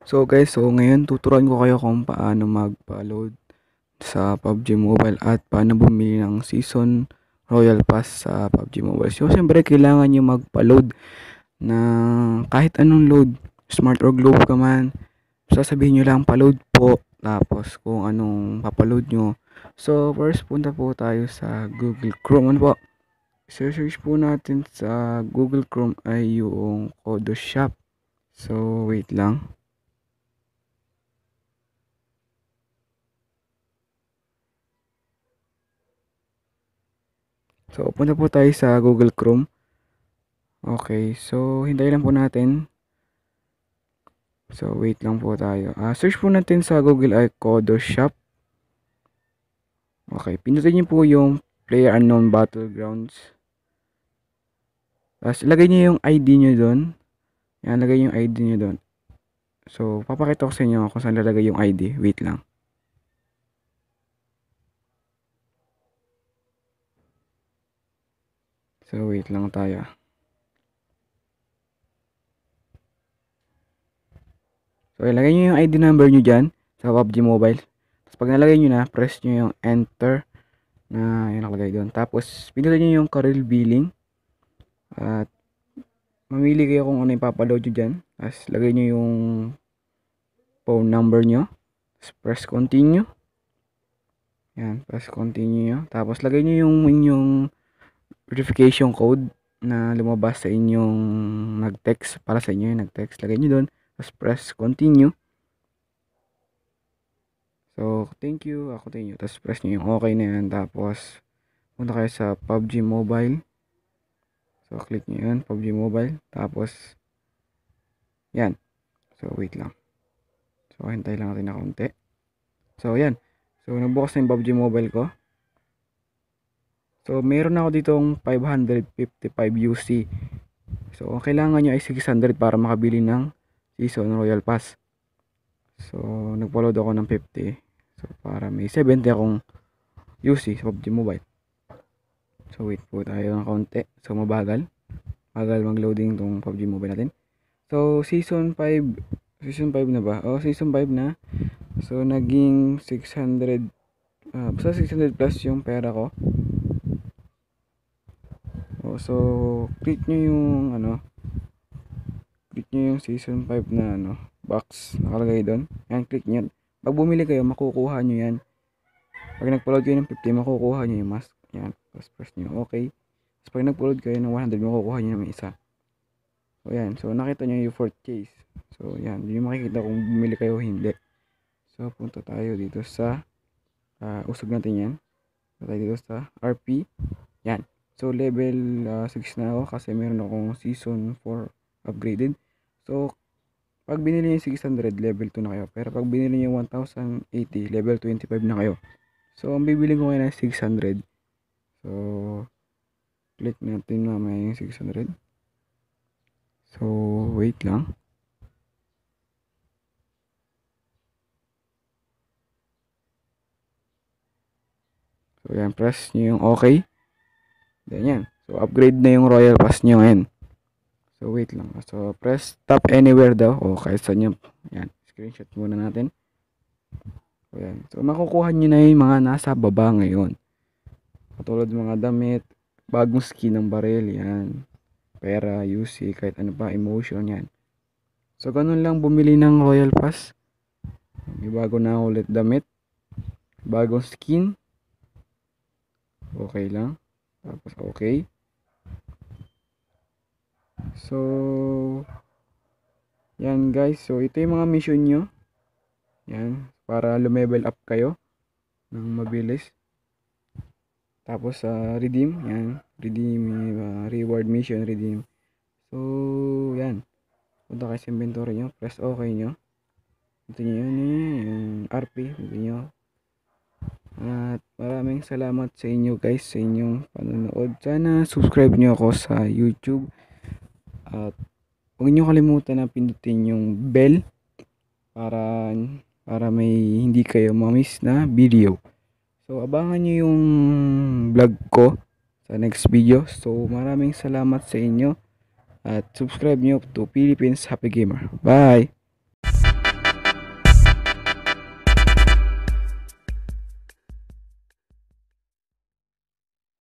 So guys, ngayon tuturuan ko kayo kung paano magpa-load sa PUBG Mobile at paano bumili ng Season Royal Pass sa PUBG Mobile. So siyempre kailangan nyo magpa-load ng kahit anong load, Smart or Globe ka man. Sasabihin nyo lang pa-load po, tapos kung anong papaload nyo. So first punta po tayo sa Google Chrome. Ano po? Search po natin sa Google Chrome ay yung Kodo Shop. So wait lang. So, punta po tayo sa Google Chrome. Okay, so hintayin lang po natin. So, wait lang po tayo. Search po natin sa Google ay Kodo Shop. Okay, pindutin niyo po yung Player Unknown Battlegrounds. Tapos, ilagay niyo yung ID niyo doon. Yan, lagay yung ID niyo doon. So, papakita ko sa inyo kung saan lalagay yung ID. Wait lang. So, wait lang tayo. So, ilagay niyo yung ID number niyo dyan sa PUBG Mobile. Tapos, pag nalagay niyo na, press niyo yung Enter na yung nakalagay doon. Tapos, pindutin niyo yung Career Billing. At, mamili kayo kung ano yung papaload nyo dyan. Tapos, lagay nyo yung phone number nyo. Tapos, press continue. Yan, press continue nyo. Tapos, lagay nyo yung inyong verification code na lumabas sa inyong nag-text. Para sa inyo yung nag-text. Lagay nyo doon. Tapos, press continue. So, thank you. Continue. Tapos, press nyo yung okay na yan. Tapos, punta kayo sa PUBG Mobile. So, click nyo yan. PUBG Mobile. Tapos, yan. So, wait lang. So, hintay lang natin na konti. So, yan. So, nagbukas na yung PUBG Mobile ko. So, meron ako ditong 555 UC. So, ang kailangan nyo ay 600 para makabili ng Season Royal Pass. So, nagpa-load ako ng 50. So, para may 70 akong UC sa PUBG Mobile. So, wait po tayo ng konti. So, mabagal. Mabagal mag-loading tong PUBG Mobile natin. So, Season 5. Season 5 na ba? Season 5 na. So, naging 600. Basta 600 plus yung pera ko. So, click nyo yung click nyo yung season 5 na box nakalagay doon. Yan, click nyo. Pag bumili kayo, makukuha nyo yan. Pag nag-upload kayo ng 50, makukuha nyo yung mask. Yan, tapos press nyo okay. Tapos pag nag-upload kayo ng 100, makukuha nyo ng isa. So, yan. So, nakita nyo yung fourth case. So, yan. Hindi makikita kung bumili kayo o hindi. So, punta tayo dito sa usog natin yan. Punta tayo dito sa RP. Yan. So, level 6 na ako kasi meron akong season 4 upgraded. So, pag binili niyo yung 600, level 2 na kayo. Pero pag binili niyo yung 1080, level 25 na kayo. So, ang bibili ko ngayon ay 600. So, click natin mamaya yung 600. So, wait lang. So, yan. Press nyo yung okay. Ganyan. So, upgrade na yung Royal Pass nyo ngayon. So, wait lang. So, press tap anywhere daw. O, kahit saan nyo. Yan. Screenshot muna natin. So, yan. So, makukuha nyo na yung mga nasa baba ngayon. Katulad mga damit, bagong skin ng baril. Yan. Pera, UC, kahit ano pa, emotion. Yan. So, ganun lang bumili ng Royal Pass. May bago na ulit damit. Bagong skin. Okay lang. Tapos, okay. So, yan guys. So, ito yung mga mission nyo. Yan. Para lumevel up kayo ng mabilis. Tapos, redeem. Yan. Redeem. Reward mission. Redeem. So, yan. Punta kayo sa inventory nyo. Press OK nyo. Ito nyo yun. Yung RP. Ito nyo. At maraming salamat sa inyo guys. Sa inyong panonood. Sana subscribe nyo ako sa YouTube. At huwag nyo kalimutan na pindutin yung bell para may hindi kayo ma-miss na video. So, abangan nyo yung vlog ko sa next video. So, maraming salamat sa inyo at subscribe nyo to Philippines Happy Gamer. Bye!